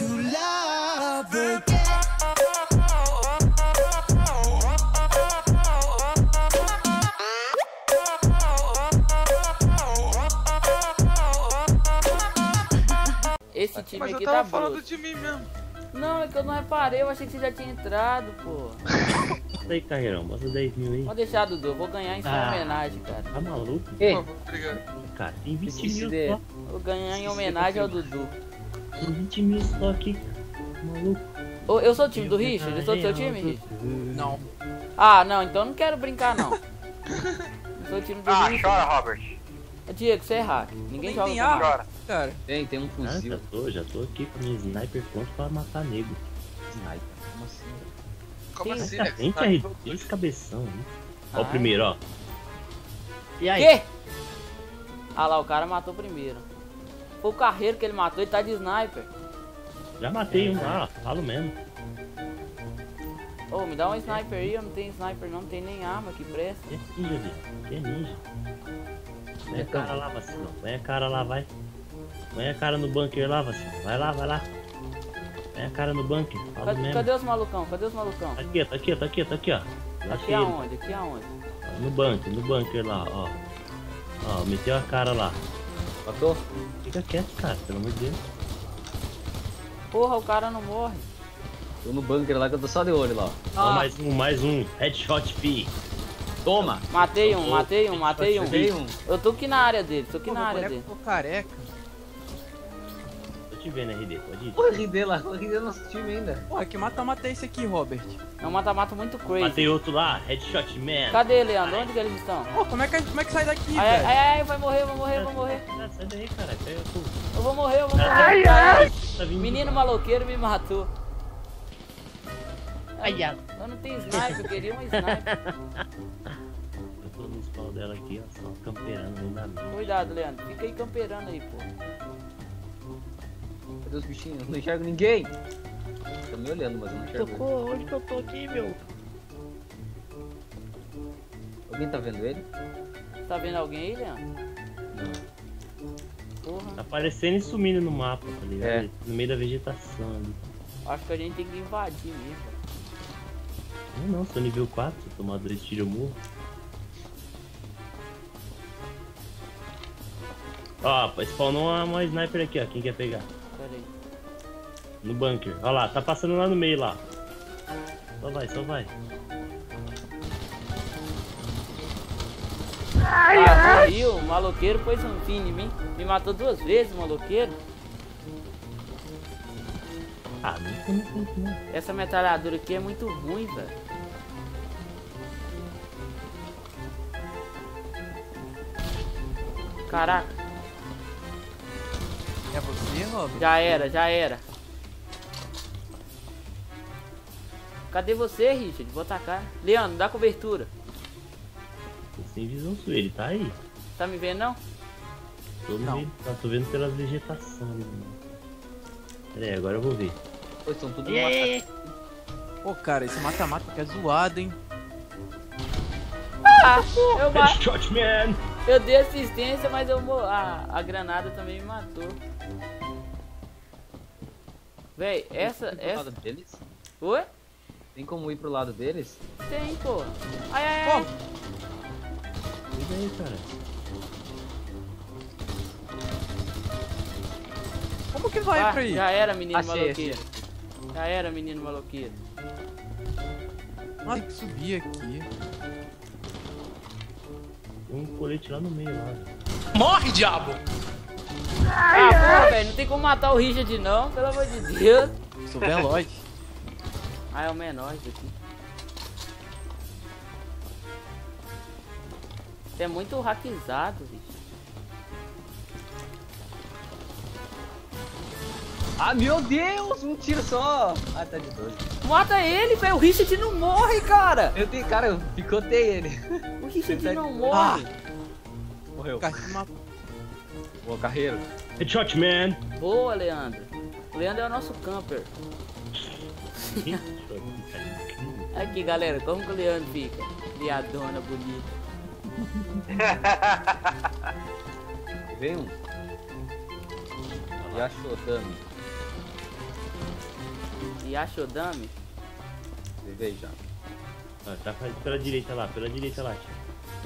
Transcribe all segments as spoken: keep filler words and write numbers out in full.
love again. Esse time Mas aqui eu tava tá falando bruto. de mim mesmo. Não, é que eu não reparei, eu achei que você já tinha entrado, pô. Mostra aí, Carreirão, mostra dez mil aí. Pode deixar, Dudu, eu vou ganhar em sua Ah. homenagem, cara. Tá maluco? Ei, Por favor, obrigado. Cara, tem vinte Esqueci mil de- só. Eu vou ganhar em homenagem ao Dudu. Tem vinte mil só aqui, cara. Maluco. Ô, eu sou o time do Richard? Eu sou do seu time, Richard? Não. Ah, não, então eu não quero brincar, não. Eu sou o time do Ah, Richard. chora, Robert. Diego, você é hack. Ninguém Nem joga tem com arma. hack. Chora. Cara, tem, tem um Ah, já fuzil. tô, já tô aqui com minha sniper pronto pra matar nego. Sniper, como assim? como Sim. assim, Essa né? frente Tá é todo esse cabeção, hein? Ó Ah. o primeiro, ó. E aí? Quê? Ah lá, o cara matou primeiro. Foi o carreiro que ele matou, ele tá de sniper. Já matei um lá, falo mesmo. Ô, me dá um sniper aí, eu não tenho sniper não, não tem nem arma que presta. Que é ninja, viado. Que é ninja. Põe a cara lá, vacilão. Põe a cara lá, vai. Põe a cara no bunker lá, vacilão. Vai lá, vai lá. Põe a cara no bunker. Falo Cadê, mesmo. cadê os malucão? Cadê os malucão? Tá aqui, ó, tá aqui, ó, tá aqui, ó, tá aqui, ó. Aqui Achei ele. aonde? Aqui aonde? No bunker, no bunker lá, ó. Ó, meteu a cara lá. Matou? Fica quieto, cara, pelo amor de Deus. Porra, o cara não morre. Tô no bunker lá que eu tô só de olho lá. ó. Ó, mais um, mais um. Headshot fi. Toma! Matei um, Ô, matei um, matei um. Matei um. Eu tô aqui na área dele, tô aqui Pô, na meu área boneco dele. ficou careca. Tô te vendo, R D, pode ir. O R D lá, o R D é nosso time ainda. Porra, que mata-mata é esse aqui, Robert? É um mata-mata muito crazy. Matei outro lá, Headshot Man. Cadê, Leandro? Onde que eles estão? Pô, como é que, como é que sai daqui, Ai, ai, velho? ai, ai, vai morrer, vai morrer, vai morrer. Ah, sai daí, cara. Pega tu. Eu vou morrer, eu vou morrer. Ai, Ai, Tá vindo menino de maloqueiro me matou. Ai, ai. Eu não tenho sniper, eu queria um sniper. Eu tô no spawn dela aqui, ó, só campeando no da minha. Cuidado, Leandro. Fica aí camperando aí, pô. Cadê os bichinhos? Eu não enxergo ninguém. Tô me olhando, mas eu não enxergo. Socorro, onde que eu tô aqui, meu? Alguém tá vendo ele? Tá vendo alguém aí, Leandro? Não. Porra. Tá aparecendo e sumindo no mapa, tá ligado? É. No meio da vegetação ali. Acho que a gente tem que invadir mesmo. Não, não, sou nível quatro, se eu tomar dois tiros eu morro. Ó, spawnou uma, uma sniper aqui, ó. Quem quer pegar? Pera aí. No bunker. Ó lá, tá passando lá no meio lá. Só vai, só vai. Ah, morreu. O maloqueiro pôs um fim em mim. Me matou duas vezes, o maloqueiro. Ah, não tem muito tempo não. Essa metralhadora aqui é muito ruim, velho. Caraca, É você, Robert? já era, já era. Cadê você, Richard? Vou atacar. Leandro, dá cobertura. Tô sem visão sua, ele tá aí. Tá me vendo, não? Tô, no Não. meio, tá, tô vendo pela vegetação ali. Pera aí, agora eu vou ver. Pô, estão tudo Yeah. matados. Pô, cara, esse mata-mata aqui é zoado, hein? Ah, eu, ma- Headshot Man! eu dei assistência, mas eu mo- a, a granada também me matou. Véi, essa, Tem pro essa... lado deles? Oi? Tem como ir pro lado deles? Tem, pô. Ai, ai, ai. Cuida aí, cara. Como que vai Ah, pra aí? já era, menino Achei, maloqueiro. Já era, menino maloqueiro. Ah, tem que subir aqui. Tem um colete lá no meio lá. Morre, diabo! Ah, porra, velho, não tem como matar o Richard não, pelo amor de Deus. Sou veloz. Ah, é o menor isso aqui. Você é muito hackizado, Richard. Ah, meu Deus! Um tiro só! Ah, tá de doze. Mata ele, velho, o Richard não morre, cara. Eu tenho, cara, eu picotei ele. O Richard Ele tá não de- morre. Morreu. Cara, se matou. Boa, carreiro. Headshot Man! Boa, Leandro. O Leandro é o nosso camper. Aqui, galera, como que o Leandro fica? Viadona bonita. Vem um. Já achou dano. E achou dame? Veja. Ah, tá pela direita lá, pela direita lá, tio.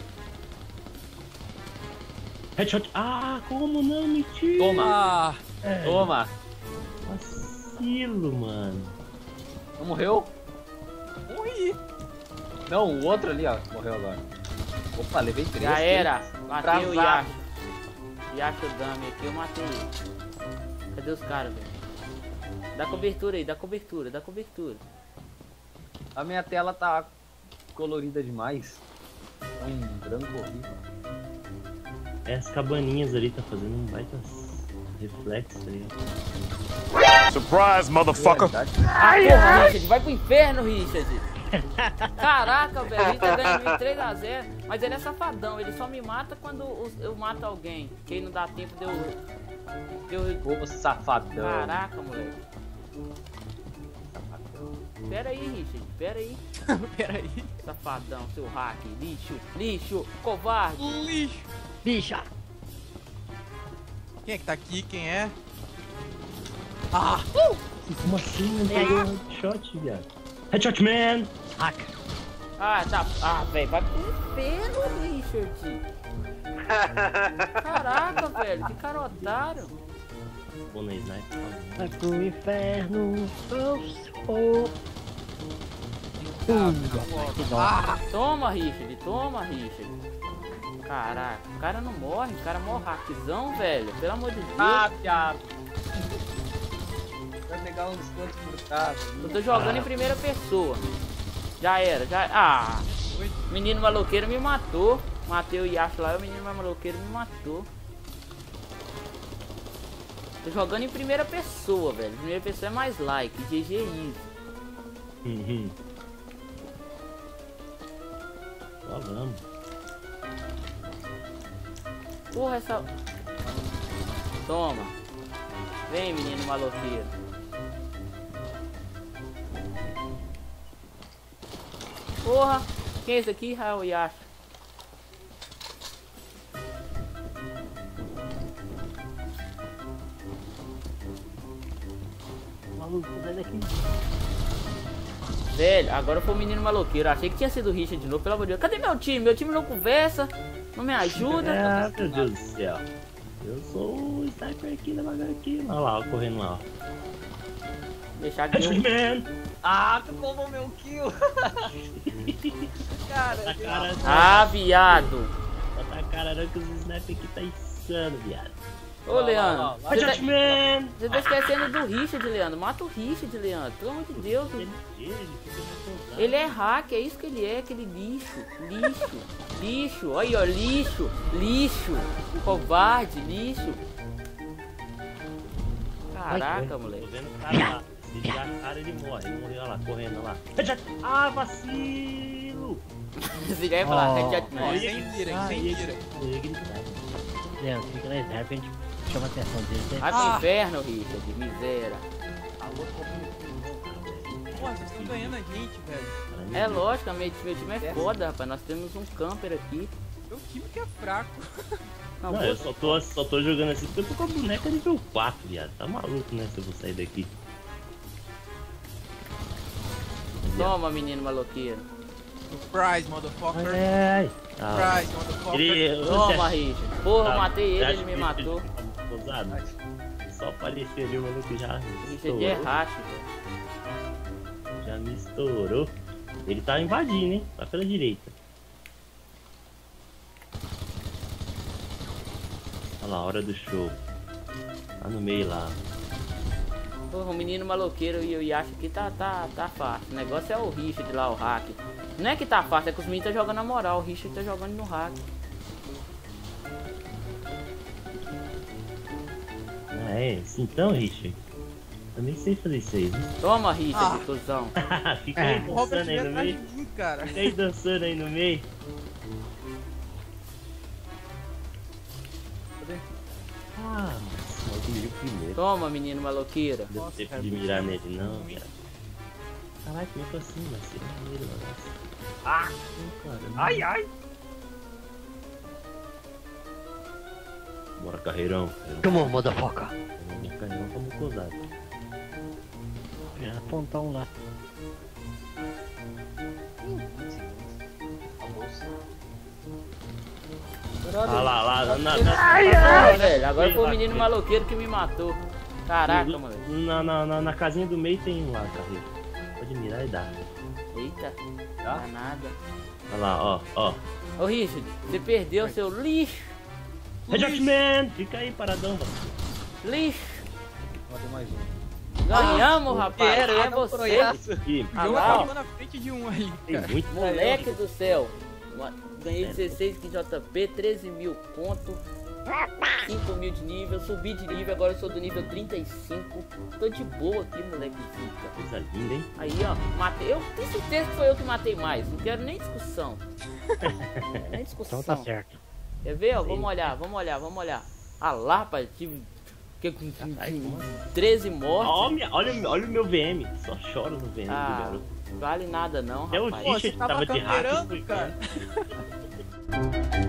Headshot. Ah, como não, mentira? Toma. Ah, É, Toma. vacilo, mano. Não morreu? morri. Não, o outro ali, ó. Morreu agora. Opa, levei três. Já era. Matei o Travado. Yasha. Yasha o dame aqui, eu matei ele. Cadê os caras, velho? Dá cobertura aí, dá cobertura, dá cobertura. A minha tela tá colorida demais. É um branco horrível. As cabaninhas ali tá fazendo um baita reflexo, tá ligado? Surprise, motherfucker! Verdade. Ah, porra, Richard, vai pro inferno, Richard. Caraca, velho, ele tá ganhando três a zero. Mas ele é safadão, ele só me mata quando eu mato alguém. Que aí não dá tempo de eu... De eu... Ô, safadão. Caraca, moleque. Pera aí, Richard, pera aí. Peraí. Safadão, seu hack, lixo, lixo, covarde. Lixo. Bicha! Quem é que tá aqui? Quem é? Ah! Como assim, mano? Pegou um headshot, viado. Headshot, man! Hack! Ah, tá. Ah, velho, vai pro inferno, Richard. Caraca, velho, que cara otário. Bom na sniper. Vai pro inferno! Oh, oh. Que dó! Ah! Toma, Richard, toma, Richard. Caraca, o cara não morre, o cara morre hackzão, velho. Pelo amor de Deus. Ah, piada. Vai pegar uns quantos furtados. Eu tô jogando em primeira pessoa. Já era, já. Ah! O menino maloqueiro me matou. Matei o Yasha lá e o menino maloqueiro me matou. Tô jogando em primeira pessoa, velho. Primeira pessoa é mais like. G G easy. Uhum. Só vamos. Porra, essa. Toma. Vem, menino maloqueiro. Porra. Quem é esse aqui? Ah, o Yasha. Maluco, sai daqui! Velho, agora foi o menino maloqueiro. Achei que tinha sido o Richard de novo, pelo amor de Deus. Cadê meu time? Meu time não conversa, não me ajuda. Ah, meu Deus do céu. Eu sou o sniper aqui, devagar aqui. Olha lá, ó, correndo lá, ó. Deixar aqui. Headshot, man! Ah, tu roubou meu kill. Cara, Tá cara, Ah, viado. tá cara, não, que os sniper aqui tá insano, viado. Ô, Leandro. Você Headshot, tá, man! você tá esquecendo do Richard, Leandro. Mata o Richard, Leandro. Pelo amor de Deus. Ele, ele, fica Ele é hack, é isso que ele é, aquele lixo. Lixo. Lixo. Aí, ó, lixo. Lixo. Covarde, lixo. Caraca, Tô moleque. vendo o cara lá. Se já cara, ele morre. Ele morreu olha lá, correndo olha lá. Headshot! Ah, vacilo! Você já ia falar, Oh. headshot Ó, man. sem mira, sem mira. Eu ia gritar. Leandro, fica na sniper, a gente chama a atenção dele. né? Vai pro Ah. inferno, Richard. Miséria. Porra, vocês estão ganhando a gente, velho. É lógico, meu, meu time é foda, rapaz. Nós temos um camper aqui. Meu time que é fraco. Não, Não, pô, eu só tô, só tô jogando assim porque eu tô com a boneca nível quatro, viado. Tá maluco, né? Se eu vou sair daqui. toma, menino maloqueiro. Surprise, motherfucker. Ai, ah, Surprise, motherfucker. ele, Toma, Richard. Porra, eu matei ele, acha ele me que matou. fica posado? Só apareceu ali, o maluco já Richard é racho, velho. Já me estourou. Ele tá invadindo, hein? Tá pela direita. Olha lá, hora do show. Tá no meio lá. Porra, o menino maloqueiro e o Yasha aqui tá, tá, tá fácil. O negócio é o Richard lá, o hack. Não é que tá fácil, é que os meninos tá jogando na moral. O Richard tá jogando no hack. Ah, é? Assim, então, Richard? Eu nem sei fazer isso aí, viu? Toma, Richard, Ah. cuzão. Fica aí O Robert dançando aí veio no atrás meio. de mim, cara. Fica aí dançando aí no meio. Ah, mas eu comigo primeiro. Toma, menino maloqueiro. Não deu tempo de mirar nele, não, cara. Caralho, como é que assim, mas você não mira o negócio. Ah! Cara, Ai, ai. Bora, carreirão. Come on, motherfucker! Carreirão, carreirão, como cozado. Já pontão lá. Ah lá, lá, na, na, Ah, velho, agora foi o menino maloqueiro que me matou. Caraca, na, moleque. na, na, na, na casinha do meio tem um lá, carreiro. Pode mirar e dar. Eita, Tá? dá nada. Olha lá, ó, ó. Ô Richard, você perdeu seu lixo. Redman! Fica aí, paradão, mano. Lixo. Matei mais um. Ganhamos, rapaz. era, É era um você. proiaço. Aqui, Ah, Eu lá, ó. tava na frente de um aí. tem muito. Moleque do céu. Ganhei dezesseis Q J P, treze mil pontos, cinco mil de nível, subi de nível, agora eu sou do nível trinta e cinco. Tô de boa aqui, moleque. Coisa linda, hein? Aí, ó, matei. Eu tenho certeza que foi eu que matei mais. Não quero nem discussão. Nem discussão. Então tá certo. Quer ver, ó? Vamos olhar, vamos olhar, vamos olhar. Ah lá, rapaz, tive que- treze mortes. Olha, olha, olha o meu V M. Só chora no V M do Ah, garoto. vale nada não, Até o rapaz. Pô, você Richard tava tava de hack. camperando, cara.